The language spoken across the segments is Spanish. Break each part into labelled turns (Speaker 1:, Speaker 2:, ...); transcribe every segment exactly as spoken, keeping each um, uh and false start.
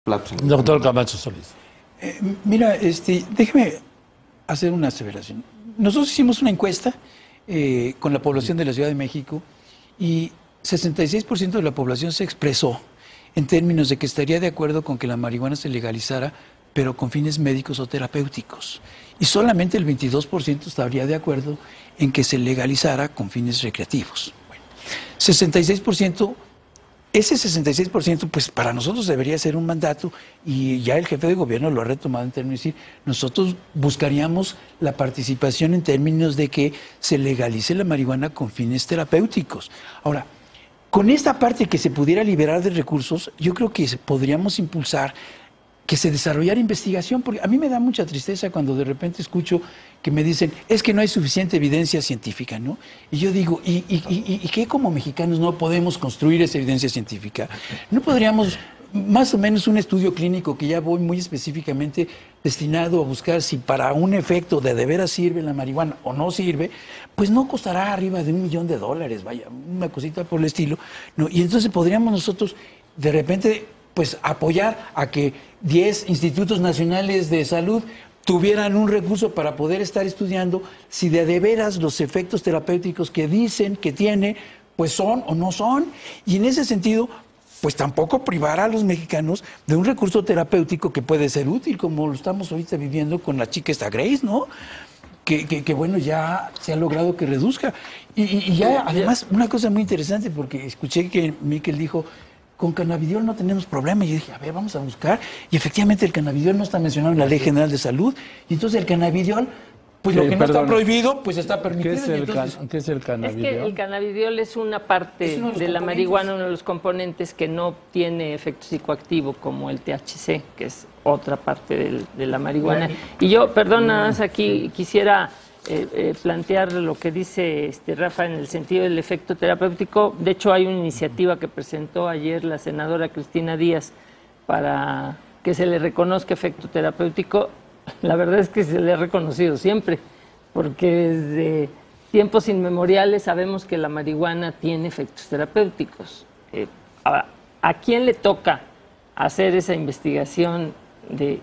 Speaker 1: Doctor Camacho Solís.
Speaker 2: Eh, mira, este, déjeme hacer una aseveración. Nosotros hicimos una encuesta eh, con la población de la Ciudad de México y sesenta y seis por ciento de la población se expresó en términos de que estaría de acuerdo con que la marihuana se legalizara, pero con fines médicos o terapéuticos. Y solamente el veintidós por ciento estaría de acuerdo en que se legalizara con fines recreativos. Bueno, sesenta y seis por ciento, ese sesenta y seis por ciento, pues para nosotros debería ser un mandato, y ya el jefe de gobierno lo ha retomado en términos de decir, nosotros buscaríamos la participación en términos de que se legalice la marihuana con fines terapéuticos. Ahora, con esta parte que se pudiera liberar de recursos, yo creo que podríamos impulsar que se desarrollara investigación, porque a mí me da mucha tristeza cuando de repente escucho que me dicen, es que no hay suficiente evidencia científica, ¿no? Y yo digo, ¿y, y, y, y qué como mexicanos no podemos construir esa evidencia científica? ¿No podríamos, más o menos un estudio clínico que ya voy muy específicamente destinado a buscar si para un efecto de de veras sirve la marihuana o no sirve, pues no costará arriba de un millón de dólares, vaya, una cosita por el estilo, ¿no? Y entonces podríamos nosotros de repente pues apoyar a que diez institutos nacionales de salud tuvieran un recurso para poder estar estudiando si de, de veras los efectos terapéuticos que dicen que tiene, pues son o no son. Y en ese sentido, pues tampoco privar a los mexicanos de un recurso terapéutico que puede ser útil, como lo estamos ahorita viviendo con la chica esta Grace, ¿no? Que, que, que bueno, ya se ha logrado que reduzca. Y, y, y ya, además, una cosa muy interesante, porque escuché que Miquel dijo, con cannabidiol no tenemos problema. Y yo dije, a ver, vamos a buscar. Y efectivamente el cannabidiol no está mencionado en la Ley General de Salud. Y entonces el cannabidiol, pues lo que no está prohibido, pues está permitido.
Speaker 1: ¿Qué es el,
Speaker 2: entonces,
Speaker 1: can, ¿qué es el cannabidiol?
Speaker 3: Es que el cannabidiol es una parte
Speaker 2: es uno de,
Speaker 3: de la marihuana, uno de los componentes que no tiene efecto psicoactivo como el T H C, que es otra parte del, de la marihuana. Bueno. Y yo, perdón, nada más aquí sí. quisiera... Eh, eh, plantear lo que dice este Rafa en el sentido del efecto terapéutico. De hecho, hay una iniciativa que presentó ayer la senadora Cristina Díaz para que se le reconozca efecto terapéutico. La verdad es que se le ha reconocido siempre, porque desde tiempos inmemoriales sabemos que la marihuana tiene efectos terapéuticos. Eh, ahora, ¿a quién le toca hacer esa investigación de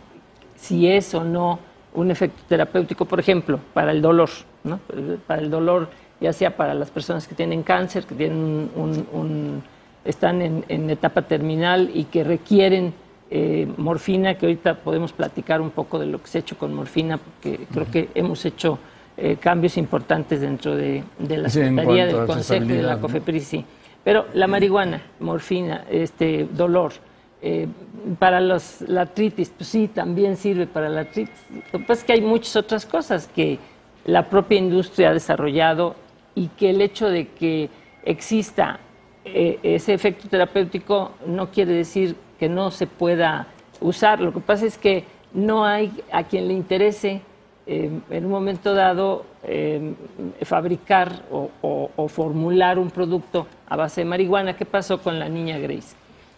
Speaker 3: si es o no un efecto terapéutico, por ejemplo, para el dolor, ¿no? Para el dolor, ya sea para las personas que tienen cáncer, que tienen un, un, un, están en, en etapa terminal y que requieren eh, morfina, que ahorita podemos platicar un poco de lo que se ha hecho con morfina, porque creo que hemos hecho eh, cambios importantes dentro de, de la Secretaría sí, del Consejo y de la COFEPRIS, sí. Pero la marihuana, morfina, este, dolor, Eh, para los, la artritis, pues sí, también sirve para la artritis. Lo que pasa es que hay muchas otras cosas que la propia industria ha desarrollado y que el hecho de que exista eh, ese efecto terapéutico no quiere decir que no se pueda usar. Lo que pasa es que no hay a quien le interese eh, en un momento dado eh, fabricar o, o, o formular un producto a base de marihuana. ¿Qué pasó con la niña Grace?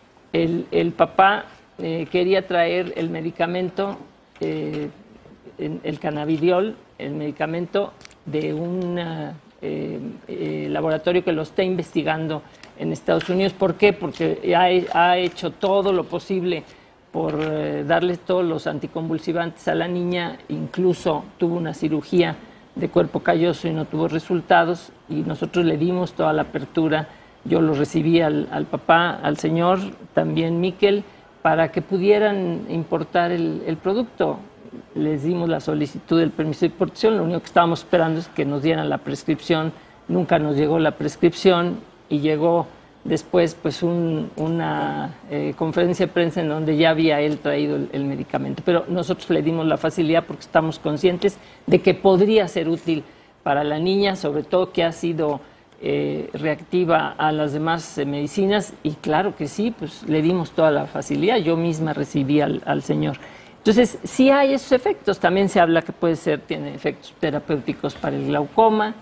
Speaker 3: El, el papá eh, quería traer el medicamento, eh, el cannabidiol, el medicamento de un eh, eh, laboratorio que lo está investigando en Estados Unidos. ¿Por qué? Porque ha, ha hecho todo lo posible por eh, darle todos los anticonvulsivantes a la niña, incluso tuvo una cirugía de cuerpo calloso y no tuvo resultados, y nosotros le dimos toda la apertura. Yo lo recibí al, al papá, al señor, también Miquel, para que pudieran importar el, el producto. Les dimos la solicitud del permiso de importación, lo único que estábamos esperando es que nos dieran la prescripción. Nunca nos llegó la prescripción y llegó después pues un, una eh, conferencia de prensa en donde ya había él traído el, el medicamento. Pero nosotros le dimos la facilidad porque estamos conscientes de que podría ser útil para la niña, sobre todo que ha sido Eh, reactiva a las demás eh, medicinas, y claro que sí, pues le dimos toda la facilidad. Yo misma recibí al, al señor. Entonces, sí hay esos efectos. También se habla que puede ser, tiene efectos terapéuticos para el glaucoma,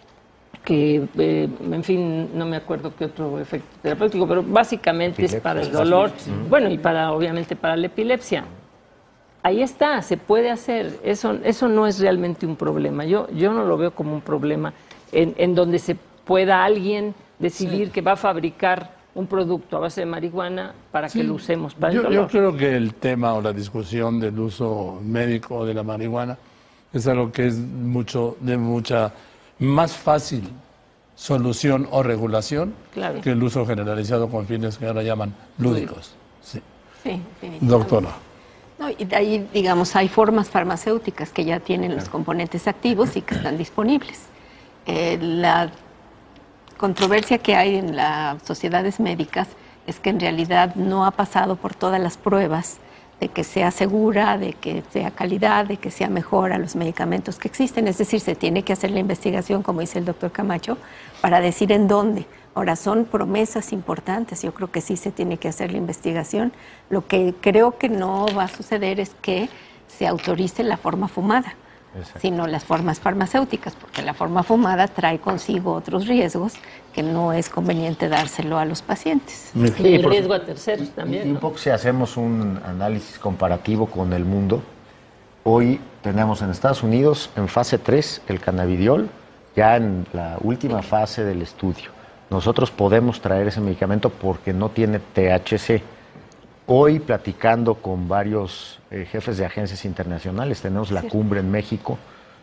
Speaker 3: que, eh, en fin, no me acuerdo qué otro efecto terapéutico, pero básicamente epilepsia, es para el dolor, uh-huh. bueno, y para, obviamente, para la epilepsia. Ahí está, se puede hacer. Eso, eso no es realmente un problema. Yo, yo no lo veo como un problema en, en donde se pueda alguien decidir sí. que va a fabricar un producto a base de marihuana para
Speaker 1: Sí.
Speaker 3: que lo usemos para
Speaker 1: yo,
Speaker 3: el dolor.
Speaker 1: yo creo que el tema o la discusión del uso médico de la marihuana es algo que es mucho de mucha más fácil solución o regulación
Speaker 3: Claro.
Speaker 1: que el uso generalizado con fines que ahora llaman lúdicos. Sí.
Speaker 4: Sí, definitivamente.
Speaker 1: Doctora.
Speaker 4: No, y de ahí, digamos, hay formas farmacéuticas que ya tienen los componentes activos y que están disponibles. Eh, la controversia que hay en las sociedades médicas es que en realidad no ha pasado por todas las pruebas de que sea segura, de que sea calidad, de que sea mejor a los medicamentos que existen. Es decir, se tiene que hacer la investigación, como dice el doctor Camacho, para decir en dónde. Ahora, son promesas importantes, yo creo que sí se tiene que hacer la investigación. Lo que creo que no va a suceder es que se autorice la forma fumada,
Speaker 5: Exacto.
Speaker 4: sino las formas farmacéuticas, porque la forma fumada trae consigo otros riesgos que no es conveniente dárselo a los pacientes.
Speaker 3: Y el riesgo a terceros también.
Speaker 5: Y un
Speaker 3: ¿no?
Speaker 5: poco si hacemos un análisis comparativo con el mundo, hoy tenemos en Estados Unidos en fase tres el cannabidiol, ya en la última fase del estudio. Nosotros podemos traer ese medicamento porque no tiene T H C. Hoy, platicando con varios eh, jefes de agencias internacionales, tenemos la
Speaker 4: Cierto.
Speaker 5: cumbre en México,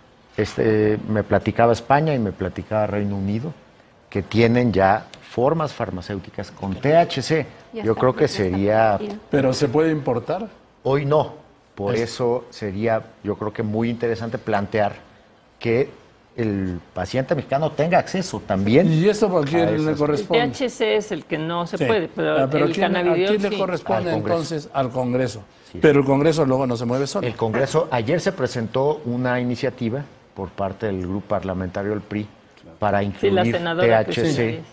Speaker 5: este, me platicaba España y me platicaba Reino Unido, que tienen ya formas farmacéuticas con T H C.
Speaker 4: Ya
Speaker 5: Yo
Speaker 4: está,
Speaker 5: creo que
Speaker 4: ya está
Speaker 5: sería,
Speaker 4: permitido.
Speaker 1: ¿Pero se puede importar?
Speaker 5: hoy no, por
Speaker 1: Es-
Speaker 5: eso sería, yo creo que muy interesante plantear que el paciente mexicano tenga acceso también.
Speaker 1: ¿Y eso por
Speaker 5: a
Speaker 1: quién le
Speaker 5: esas-
Speaker 3: El
Speaker 1: corresponde?
Speaker 3: T H C es el que no se
Speaker 1: Sí.
Speaker 3: puede, pero,
Speaker 1: Ah, pero
Speaker 3: el
Speaker 1: ¿quién- ¿a
Speaker 3: cannabidiol
Speaker 1: quién le
Speaker 3: sí.
Speaker 1: corresponde
Speaker 5: Al Congreso.
Speaker 1: entonces? Al Congreso.
Speaker 5: Sí.
Speaker 1: Pero el Congreso luego no se mueve solo.
Speaker 5: El Congreso, ayer se presentó una iniciativa por parte del grupo parlamentario del P R I para
Speaker 3: Sí, la
Speaker 5: incluir
Speaker 3: senadora
Speaker 5: T H C
Speaker 3: Cristina.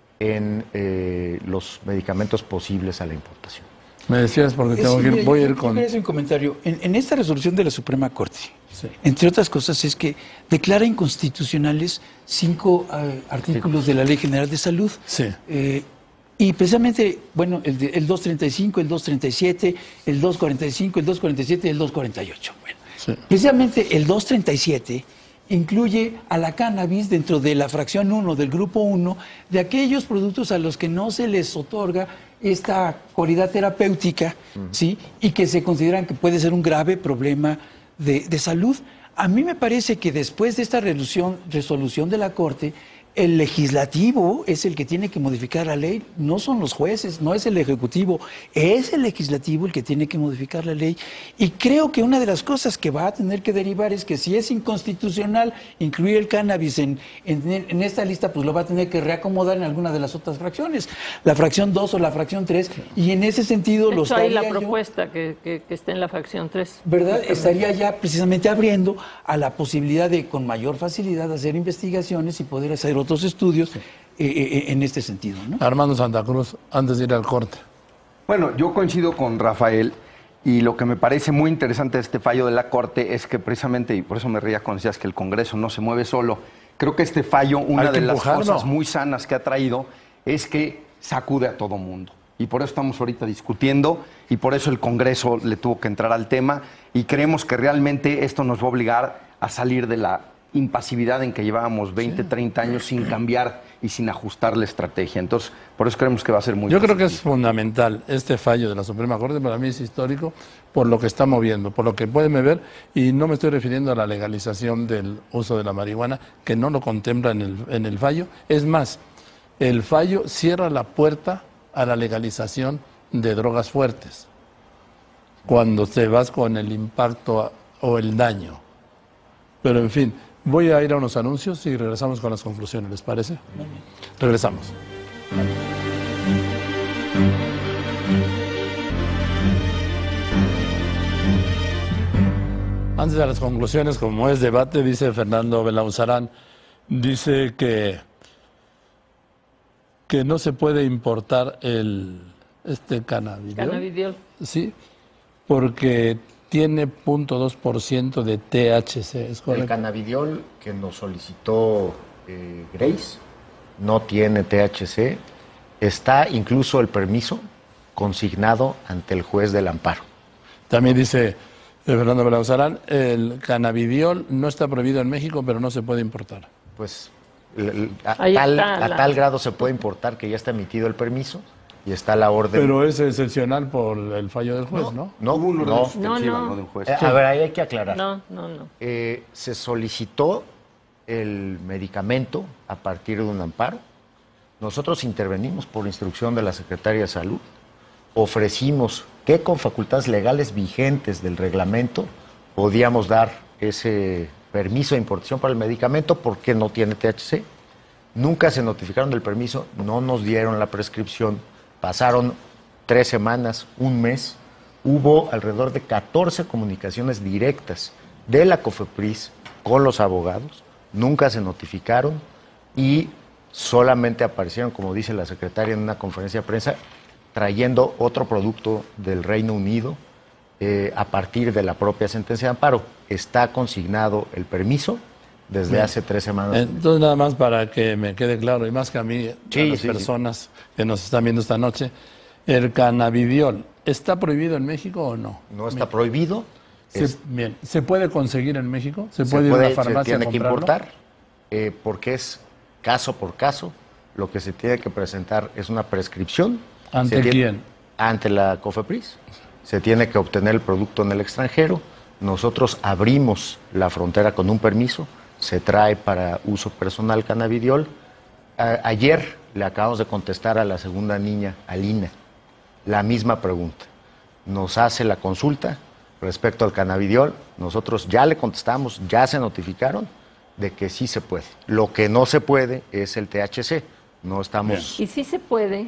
Speaker 5: en eh, los medicamentos posibles a la importación.
Speaker 1: Me decías porque tengo
Speaker 2: Sí,
Speaker 1: que ir,
Speaker 2: mira,
Speaker 1: voy a
Speaker 2: yo-
Speaker 1: ir
Speaker 2: yo
Speaker 1: con...
Speaker 2: quería hacer un comentario. En, en esta resolución de la Suprema Corte,
Speaker 1: Sí.
Speaker 2: entre otras cosas, es que declara inconstitucionales cinco eh, artículos de la Ley General de Salud.
Speaker 1: Sí.
Speaker 2: Eh, y precisamente, bueno, el, de- el doscientos treinta y cinco, el doscientos treinta y siete, el doscientos cuarenta y cinco, el doscientos cuarenta y siete y el doscientos cuarenta y ocho. Bueno,
Speaker 1: Sí.
Speaker 2: precisamente el doscientos treinta y siete incluye a la cannabis dentro de la fracción uno del grupo uno de aquellos productos a los que no se les otorga esta cualidad terapéutica, ¿sí? Y que se consideran que puede ser un grave problema de, de salud. A mí me parece que después de esta resolución, resolución de la Corte, el legislativo es el que tiene que modificar la ley, no son los jueces, no es el ejecutivo, es el legislativo el que tiene que modificar la ley. Y creo que una de las cosas que va a tener que derivar es que si es inconstitucional incluir el cannabis en, en, en esta lista, pues lo va a tener que reacomodar en alguna de las otras fracciones, la fracción dos o la fracción tres, y en ese sentido
Speaker 3: De
Speaker 2: lo
Speaker 3: hecho, hay
Speaker 2: estaría
Speaker 3: la
Speaker 2: yo-
Speaker 3: propuesta que, que, que está en la fracción tres.
Speaker 2: ¿verdad? Estaría ya precisamente abriendo a la posibilidad de con mayor facilidad hacer investigaciones y poder hacer otros estudios eh, eh, en este sentido, ¿no?
Speaker 1: Armando Santa Cruz, antes de ir al corte.
Speaker 6: Bueno, yo coincido con Rafael y lo que me parece muy interesante de este fallo de la Corte es que precisamente, y por eso me reía cuando decías que el Congreso no se mueve solo, creo que este fallo, una
Speaker 1: Hay que
Speaker 6: de las
Speaker 1: empujarlo.
Speaker 6: cosas muy sanas que ha traído es que sacude a todo mundo. Y por eso estamos ahorita discutiendo y por eso el Congreso le tuvo que entrar al tema y creemos que realmente esto nos va a obligar a salir de la impasividad en que llevábamos veinte, treinta años sin cambiar y sin ajustar la estrategia. Entonces, por eso creemos que va a ser muy
Speaker 1: Yo creo que es
Speaker 6: positivo.
Speaker 1: fundamental este fallo de la Suprema Corte, para mí es histórico por lo que está moviendo, por lo que pueden ver, y no me estoy refiriendo a la legalización del uso de la marihuana, que no lo contempla en el, en el fallo. Es más, el fallo cierra la puerta a la legalización de drogas fuertes, cuando te vas con el impacto a- o el daño. Pero en fin, voy a ir a unos anuncios y regresamos con las conclusiones, ¿les parece? Regresamos. Antes de las conclusiones, como es debate, dice Fernando Belauzarán, dice que, que no se puede importar el este cannabidiol,
Speaker 3: Cannabidiol.
Speaker 1: sí, porque tiene cero punto dos por ciento de T H C, ¿es
Speaker 5: El
Speaker 1: correcto?
Speaker 5: cannabidiol que nos solicitó eh, Grace no tiene T H C. Está incluso el permiso consignado ante el juez del amparo.
Speaker 1: También dice eh, Fernando Belauzarán, el cannabidiol no está prohibido en México, pero no se puede importar.
Speaker 5: Pues l- l- a,
Speaker 3: Ahí
Speaker 5: tal,
Speaker 3: está
Speaker 5: a
Speaker 3: la-
Speaker 5: tal grado se puede importar que ya está emitido el permiso y está la orden.
Speaker 1: Pero es excepcional por el fallo del juez, ¿no?
Speaker 5: No,
Speaker 6: Hubo una orden
Speaker 5: no.
Speaker 6: suspensiva,
Speaker 3: No, no.
Speaker 6: ¿no? de un juez.
Speaker 5: Eh, a ver, ahí hay que aclarar.
Speaker 3: No, no, no.
Speaker 5: Eh, se solicitó el medicamento a partir de un amparo. Nosotros intervenimos por instrucción de la Secretaría de Salud. Ofrecimos que con facultades legales vigentes del reglamento podíamos dar ese permiso de importación para el medicamento porque no tiene T H C. Nunca se notificaron del permiso, no nos dieron la prescripción. Pasaron tres semanas, un mes. Hubo alrededor de catorce comunicaciones directas de la COFEPRIS con los abogados. Nunca se notificaron y solamente aparecieron, como dice la secretaria en una conferencia de prensa, trayendo otro producto del Reino Unido eh, a partir de la propia sentencia de amparo. Está consignado el permiso desde
Speaker 1: Bien.
Speaker 5: hace tres semanas.
Speaker 1: Entonces, nada más para que me quede claro, y más que a mí,
Speaker 5: Sí,
Speaker 1: a las
Speaker 5: sí,
Speaker 1: personas que nos están viendo esta noche, el cannabidiol, ¿está prohibido en México o no?
Speaker 5: No está prohibido.
Speaker 1: Se,
Speaker 5: es-
Speaker 1: bien, ¿se puede conseguir en México? ¿Se
Speaker 5: se
Speaker 1: puede ir a
Speaker 5: puede-
Speaker 1: la farmacia
Speaker 5: se tiene
Speaker 1: a
Speaker 5: que
Speaker 1: comprarlo?
Speaker 5: importar eh, porque es caso por caso. Lo que se tiene que presentar es una prescripción.
Speaker 1: ¿Ante
Speaker 5: Se tiene-
Speaker 1: quién?
Speaker 5: Ante la COFEPRIS. Se tiene que obtener el producto en el extranjero. Nosotros abrimos la frontera con un permiso. Se trae para uso personal cannabidiol. A- ayer le acabamos de contestar a la segunda niña, Alina, la misma pregunta. Nos hace la consulta respecto al cannabidiol. Nosotros ya le contestamos, ya se notificaron de que sí se puede. Lo que no se puede es el T H C. No estamos...
Speaker 3: Y sí se puede.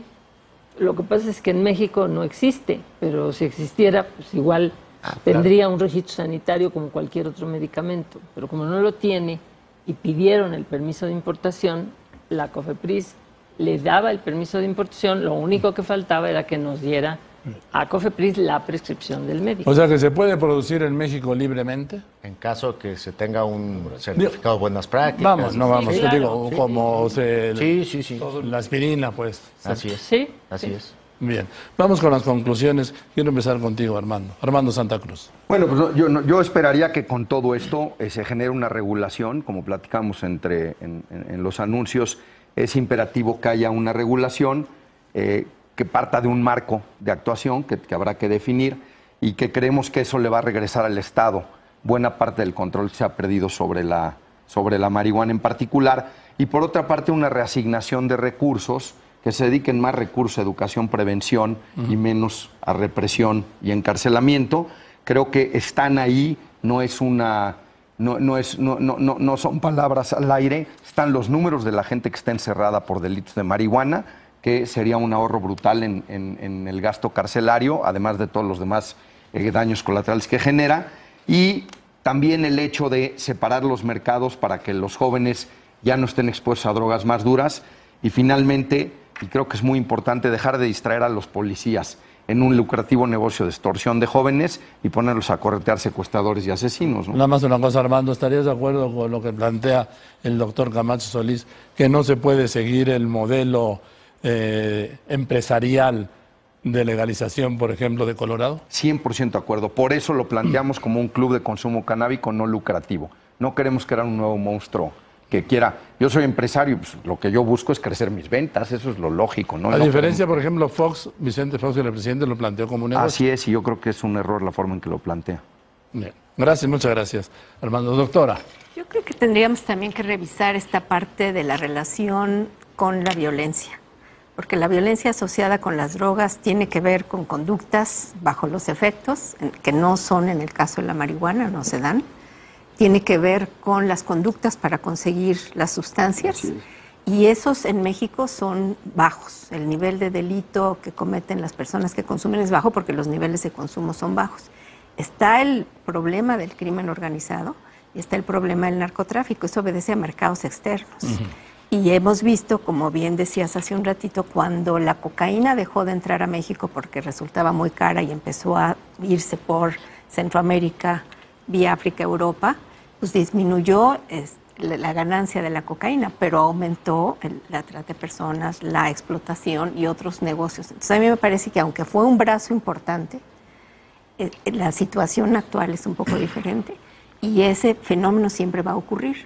Speaker 3: Lo que pasa es que en México no existe, pero si existiera, pues igual
Speaker 5: Ah,
Speaker 3: tendría un registro sanitario como cualquier otro medicamento. Pero como no lo tiene y pidieron el permiso de importación, la COFEPRIS le daba el permiso de importación, lo único que faltaba era que nos diera a COFEPRIS la prescripción del médico.
Speaker 1: O sea, que se puede producir en México libremente.
Speaker 5: En caso de que se tenga un certificado de buenas prácticas.
Speaker 1: Vamos, no vamos,
Speaker 3: Sí,
Speaker 1: te
Speaker 3: claro.
Speaker 1: digo,
Speaker 3: Sí.
Speaker 1: como se,
Speaker 5: Sí, sí, sí.
Speaker 1: la aspirina, pues.
Speaker 5: Así es.
Speaker 3: Sí,
Speaker 5: Así
Speaker 3: sí.
Speaker 5: es.
Speaker 1: Bien, vamos con las conclusiones. Quiero empezar contigo, Armando. Armando Santa Cruz.
Speaker 6: Bueno, pues no, yo, no- yo esperaría que con todo esto eh, se genere una regulación, como platicamos entre, en, en- en los anuncios, es imperativo que haya una regulación eh, que parta de un marco de actuación que, que habrá que definir y que creemos que eso le va a regresar al Estado buena parte del control que se ha perdido sobre la, sobre la marihuana en particular y por otra parte una reasignación de recursos que se dediquen más recursos a educación, prevención y menos a represión y encarcelamiento. Creo que están ahí, no es una, no, no, es, no, no, no, no son palabras al aire, están los números de la gente que está encerrada por delitos de marihuana, que sería un ahorro brutal en, en- en el gasto carcelario, además de todos los demás eh, daños colaterales que genera, y también el hecho de separar los mercados para que los jóvenes ya no estén expuestos a drogas más duras, y finalmente, y creo que es muy importante, dejar de distraer a los policías en un lucrativo negocio de extorsión de jóvenes y ponerlos a corretear secuestradores y asesinos, ¿no?
Speaker 1: Nada más una cosa, Armando, ¿estarías de acuerdo con lo que plantea el doctor Camacho Solís, que no se puede seguir el modelo eh, empresarial de legalización, por ejemplo, de Colorado?
Speaker 6: cien por ciento de acuerdo. Por eso lo planteamos como un club de consumo canábico no lucrativo. No queremos crear un nuevo monstruo que quiera. Yo soy empresario, pues, lo que yo busco es crecer mis ventas, eso es lo lógico, ¿no?
Speaker 1: A
Speaker 6: No
Speaker 1: diferencia, por ejemplo, Fox, Vicente Fox, el presidente, lo planteó como un
Speaker 6: queremos-
Speaker 1: negocio.
Speaker 6: Así es, y yo creo que es un error la forma en que lo plantea.
Speaker 1: Bien. Gracias, muchas gracias. Armando, doctora.
Speaker 4: Yo creo que tendríamos también que revisar esta parte de la relación con la violencia, porque la violencia asociada con las drogas tiene que ver con conductas bajo los efectos, en- que no son en el caso de la marihuana, no se dan. Tiene que ver con las conductas para conseguir las sustancias y esos en México son bajos. El nivel de delito que cometen las personas que consumen es bajo porque los niveles de consumo son bajos. Está el problema del crimen organizado y está el problema del narcotráfico. Eso obedece a mercados externos. Y hemos visto, como bien decías hace un ratito, cuando la cocaína dejó de entrar a México porque resultaba muy cara y empezó a irse por Centroamérica, vía África, Europa, pues disminuyó es, la, la ganancia de la cocaína, pero aumentó el- la trata de personas, la explotación y otros negocios. Entonces a mí me parece que aunque fue un brazo importante, eh, la situación actual es un poco diferente y ese fenómeno siempre va a ocurrir.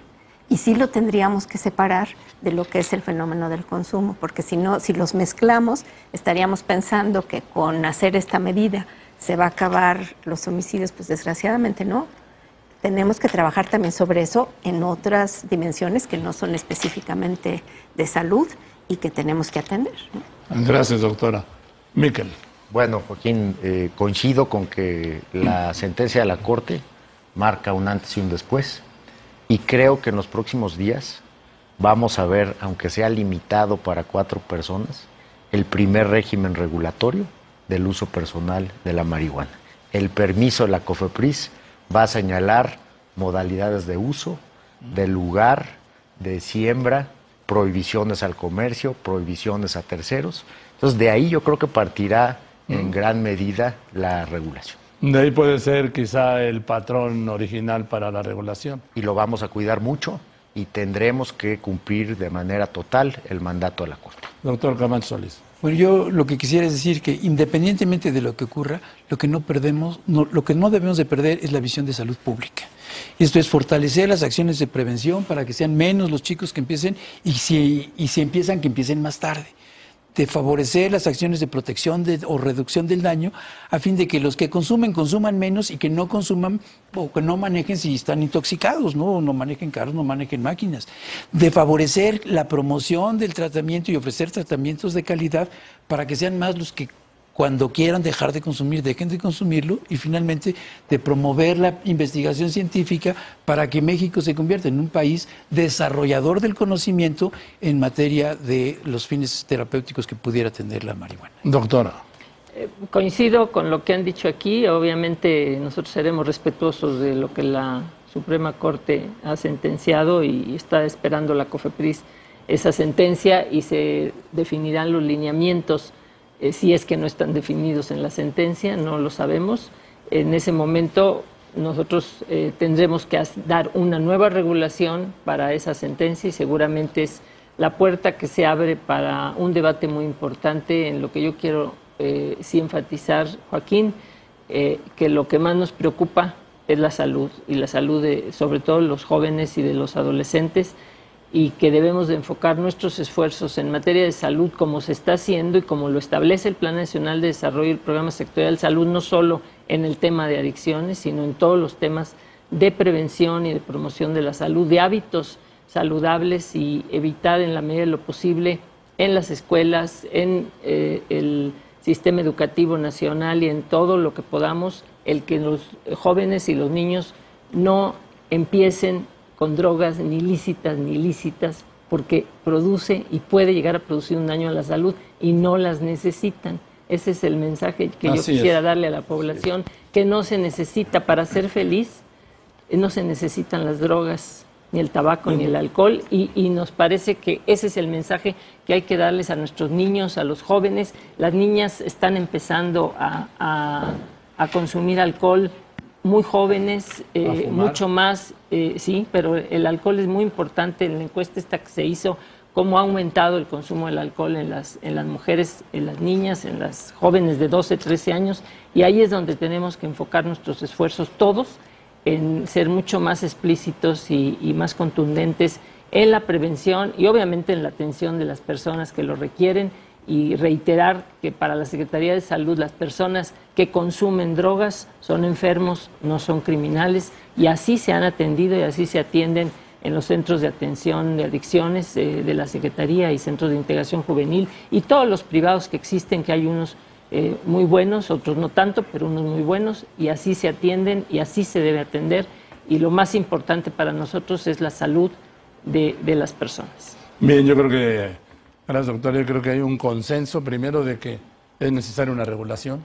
Speaker 4: y sí lo tendríamos que separar de lo que es el fenómeno del consumo, porque si no, si los mezclamos, estaríamos pensando que con hacer esta medida se va a acabar los homicidios, pues desgraciadamente no. Tenemos que trabajar también sobre eso en otras dimensiones que no son específicamente de salud y que tenemos que atender, ¿no?
Speaker 1: Gracias, doctora. Miquel.
Speaker 5: Bueno, Joaquín, eh, coincido con que la sentencia de la Corte marca un antes y un después, y creo que en los próximos días vamos a ver, aunque sea limitado para cuatro personas, el primer régimen regulatorio del uso personal de la marihuana. El permiso de la COFEPRIS va a señalar modalidades de uso, de lugar, de siembra, prohibiciones al comercio, prohibiciones a terceros. Entonces, de ahí yo creo que partirá en gran medida la regulación.
Speaker 1: De ahí puede ser quizá el patrón original para la regulación.
Speaker 5: Y lo vamos a cuidar mucho y tendremos que cumplir de manera total el mandato de la Corte.
Speaker 1: Doctor Camacho Solís.
Speaker 2: Bueno, yo lo que quisiera es decir que independientemente de lo que ocurra, lo que no perdemos, no, lo que no debemos de perder es la visión de salud pública. Esto es fortalecer las acciones de prevención para que sean menos los chicos que empiecen y si, y si empiezan, que empiecen más tarde. De favorecer las acciones de protección de, o reducción del daño a fin de que los que consumen, consuman menos y que no consuman o que no manejen si están intoxicados, no, no manejen carros, no manejen máquinas. De favorecer la promoción del tratamiento y ofrecer tratamientos de calidad para que sean más los que cuando quieran dejar de consumir, dejen de consumirlo, y finalmente de promover la investigación científica para que México se convierta en un país desarrollador del conocimiento en materia de los fines terapéuticos que pudiera tener la marihuana.
Speaker 1: Doctora.
Speaker 3: Eh, coincido con lo que han dicho aquí. Obviamente nosotros seremos respetuosos de lo que la Suprema Corte ha sentenciado y está esperando la COFEPRIS esa sentencia y se definirán los lineamientos. Eh, si es que no están definidos en la sentencia, no lo sabemos. En ese momento nosotros eh, tendremos que dar una nueva regulación para esa sentencia y seguramente es la puerta que se abre para un debate muy importante en lo que yo quiero eh, sí enfatizar, Joaquín, eh, que lo que más nos preocupa es la salud y la salud de sobre todo los jóvenes y de los adolescentes, y que debemos de enfocar nuestros esfuerzos en materia de salud como se está haciendo y como lo establece el Plan Nacional de Desarrollo y el Programa Sectorial de Salud, no solo en el tema de adicciones, sino en todos los temas de prevención y de promoción de la salud, de hábitos saludables y evitar en la medida de lo posible en las escuelas, en eh, el sistema educativo nacional y en todo lo que podamos, el que los jóvenes y los niños no empiecen con drogas ni lícitas ni ilícitas, porque produce y puede llegar a producir un daño a la salud y no las necesitan. Ese es el mensaje que
Speaker 1: Así
Speaker 3: yo quisiera
Speaker 1: es.
Speaker 3: darle a la población, que no se necesita para ser feliz, no se necesitan las drogas, ni el tabaco, ni el alcohol, y, y nos parece que ese es el mensaje que hay que darles a nuestros niños, a los jóvenes. Las niñas están empezando a, a, a consumir alcohol muy jóvenes, eh, mucho más, eh, sí, pero el alcohol es muy importante. En la encuesta esta que se hizo, cómo ha aumentado el consumo del alcohol en las, en las mujeres, en las niñas, en las jóvenes de doce, trece años, y ahí es donde tenemos que enfocar nuestros esfuerzos todos, en ser mucho más explícitos y, y más contundentes en la prevención y obviamente en la atención de las personas que lo requieren, y reiterar que para la Secretaría de Salud las personas que consumen drogas son enfermos, no son criminales, y así se han atendido y así se atienden en los centros de atención de adicciones eh, de la Secretaría y centros de integración juvenil y todos los privados que existen, que hay unos eh, muy buenos, otros no tanto, pero unos muy buenos, y así se atienden y así se debe atender, y lo más importante para nosotros es la salud de, de las personas.
Speaker 1: Bien, yo creo que... Gracias, doctor. Yo creo que hay un consenso, primero, de que es necesaria una regulación,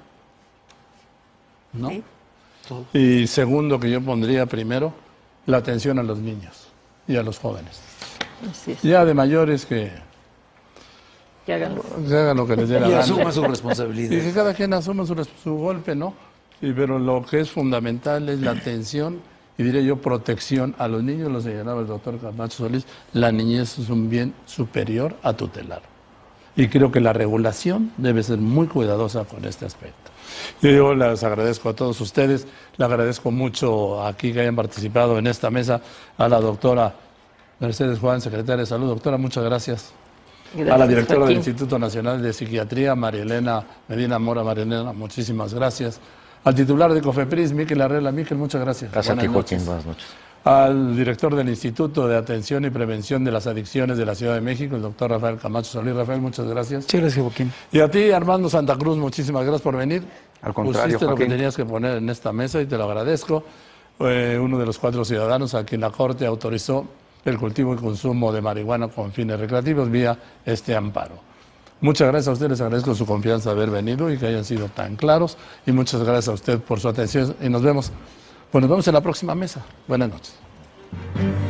Speaker 1: ¿no?
Speaker 4: Sí.
Speaker 1: Y segundo, que yo pondría primero, la atención a los niños y a los jóvenes.
Speaker 3: Así es.
Speaker 1: Ya de mayores que,
Speaker 3: Que hagan.
Speaker 1: que hagan lo que les dé la
Speaker 2: Y
Speaker 1: gana.
Speaker 2: asuma su
Speaker 1: Y que
Speaker 2: responsabilidad.
Speaker 1: cada quien asuma su, su golpe, ¿no? Y, pero lo que es fundamental es la atención y diré yo protección a los niños, lo señalaba el doctor Camacho Solís. La niñez es un bien superior a tutelar. Y creo que la regulación debe ser muy cuidadosa con este aspecto. Yo les agradezco a todos ustedes, le agradezco mucho aquí que hayan participado en esta mesa, a la doctora Mercedes Juan, secretaria de Salud. Doctora, muchas gracias.
Speaker 3: Gracias,
Speaker 1: A la directora
Speaker 3: Joaquín.
Speaker 1: del Instituto Nacional de Psiquiatría, Marielena Medina Mora. Marielena, muchísimas gracias. Al titular de COFEPRIS, Miquel Arreola. Miquel, muchas gracias.
Speaker 5: Gracias a ti,
Speaker 1: Buenas
Speaker 5: Joaquín.
Speaker 1: noches.
Speaker 5: Buenas noches.
Speaker 1: Al director del Instituto de Atención y Prevención de las Adicciones de la Ciudad de México, el doctor Rafael Camacho Solís. Rafael, muchas gracias.
Speaker 2: Muchas gracias, Joaquín.
Speaker 1: Y a ti, Armando Santa Cruz, muchísimas gracias por venir.
Speaker 6: Al contrario,
Speaker 1: Pusiste lo que
Speaker 6: Joaquín.
Speaker 1: tenías que poner en esta mesa y te lo agradezco. Eh, uno de los cuatro ciudadanos a quien la Corte autorizó el cultivo y consumo de marihuana con fines recreativos vía este amparo. Muchas gracias a ustedes, les agradezco su confianza de haber venido y que hayan sido tan claros. Y muchas gracias a usted por su atención y nos vemos. Pues nos vemos en la próxima mesa. Buenas noches.